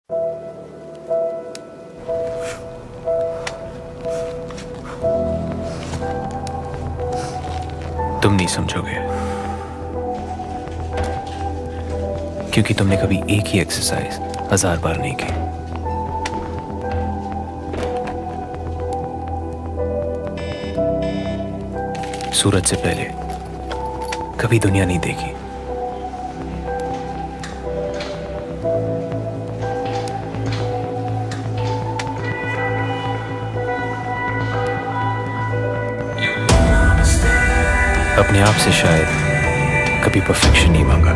तुम नहीं समझोगे, क्योंकि तुमने कभी एक ही एक्सरसाइज 1000 बार नहीं की। सूरज से पहले कभी दुनिया नहीं देखी। अपने आप से शायद कभी परफेक्शन नहीं मांगा।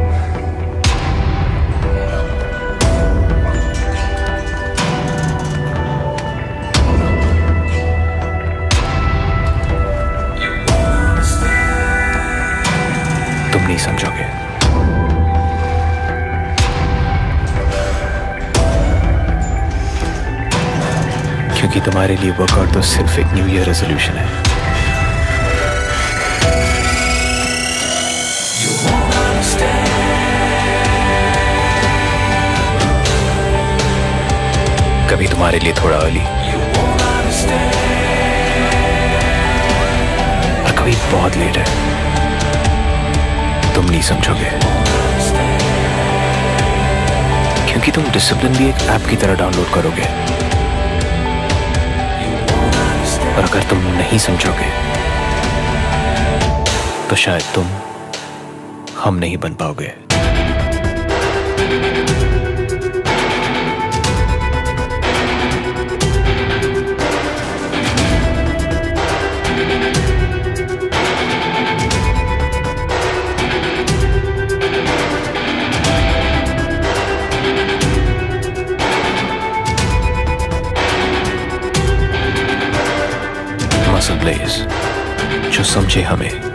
तुम नहीं समझोगे, क्योंकि तुम्हारे लिए वर्कआउट तो सिर्फ एक न्यू ईयर रेजोल्यूशन है। कभी तुम्हारे लिए थोड़ा अर्ली और कभी बहुत लेट है। तुम नहीं समझोगे, क्योंकि तुम डिसिप्लिन भी एक ऐप की तरह डाउनलोड करोगे, और अगर तुम नहीं समझोगे तो शायद तुम हम नहीं बन पाओगे। Muscleblaze, जो समझे हमें।